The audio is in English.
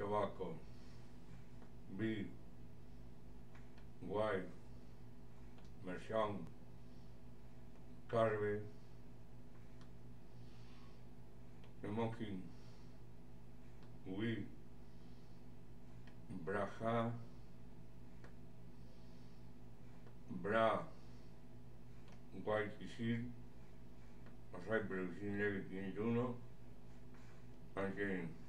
tobacco, weed, wife, mersham, carve, smoking, weed, braja, bra, white seed, Cyprus in Leviticus 1, and